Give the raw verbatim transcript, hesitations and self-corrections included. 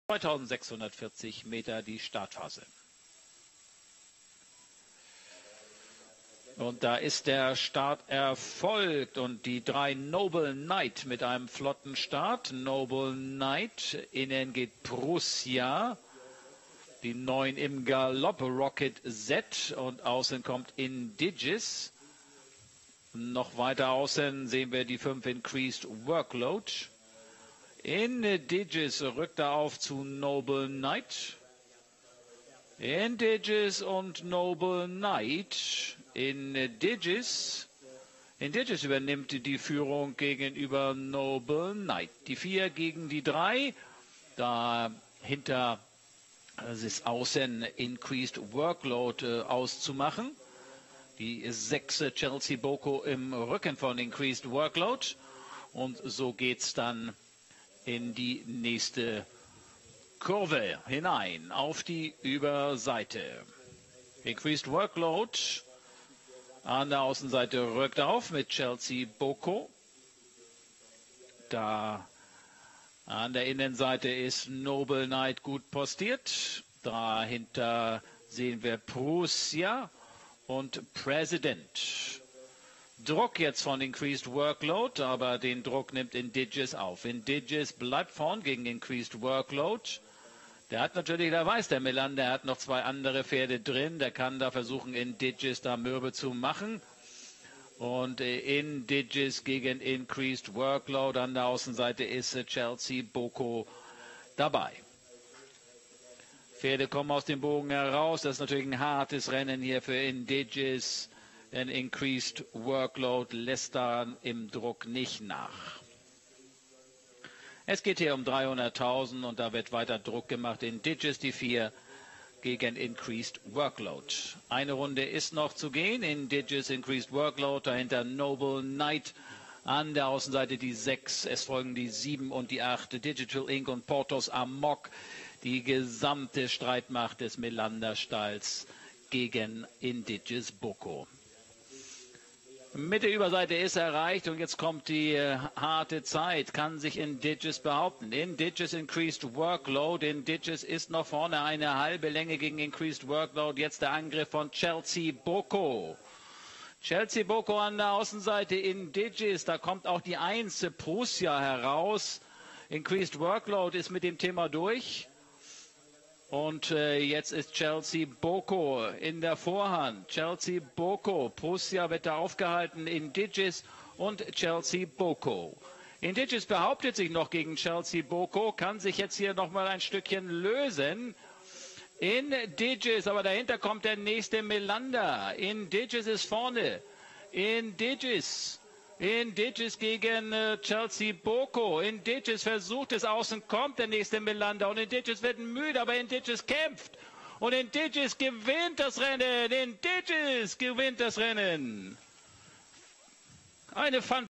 zweitausendsechshundertvierzig Meter die Startphase. Und da ist der Start erfolgt und die drei Noble Knight mit einem flotten Start. Noble Knight, innen geht Prussia, die neun im Galopp, Rocket Z und außen kommt Indiges. Noch weiter außen sehen wir die fünf Increased Workload. Indiges rückt er auf zu Noble Knight. Indiges und Noble Knight. Indiges. Indiges übernimmt die Führung gegenüber Noble Knight. Die vier gegen die drei. Dahinter ist außen Increased Workload äh, auszumachen. Die sechs Chelsea Boko im Rücken von Increased Workload. Und so geht's dann in die nächste Kurve hinein auf die Überseite. Increased Workload an der Außenseite rückt auf mit Chelsea Boko. Da an der Innenseite ist Noble Knight gut postiert. Dahinter sehen wir Prussia und President. Druck jetzt von Increased Workload, aber den Druck nimmt Indiges auf. Indiges bleibt vorn gegen Increased Workload. Der hat natürlich, der weiß der Melander, der hat noch zwei andere Pferde drin. Der kann da versuchen, Indiges da mürbe zu machen. Und Indiges gegen Increased Workload. An der Außenseite ist Chelsea Boko dabei. Pferde kommen aus dem Bogen heraus. Das ist natürlich ein hartes Rennen hier für Indiges. Denn Increased Workload lässt da im Druck nicht nach. Es geht hier um dreihunderttausend und da wird weiter Druck gemacht. Indiges die vier gegen Increased Workload. Eine Runde ist noch zu gehen. Indiges Increased Workload, dahinter Noble Knight. An der Außenseite die sechs, es folgen die sieben und die acht. Digital Ink und Portos Amok. Die gesamte Streitmacht des Melander-Stalls gegen Indiges Boko. Mitte Überseite ist erreicht und jetzt kommt die äh, harte Zeit. Kann sich Indiges behaupten. Indiges Increased Workload. Indiges ist noch vorne eine halbe Länge gegen Increased Workload. Jetzt der Angriff von Chelsea Boko. Chelsea Boko an der Außenseite. Indiges. Da kommt auch die eins Prussia heraus. Increased Workload ist mit dem Thema durch. Und äh, jetzt ist Chelsea Boko in der Vorhand. Chelsea Boko, Prussia wird da aufgehalten, Indiges und Chelsea Boko. Indiges behauptet sich noch gegen Chelsea Boko, kann sich jetzt hier nochmal ein Stückchen lösen. Indiges, aber dahinter kommt der nächste Melander. Indiges ist vorne. Indiges. Indiges gegen äh, Chelsea Boko. Indiges versucht es, außen kommt der nächste Melander und Indiges wird müde, aber Indiges kämpft. Und Indiges gewinnt das Rennen. Indiges gewinnt das Rennen. Eine Fantasie.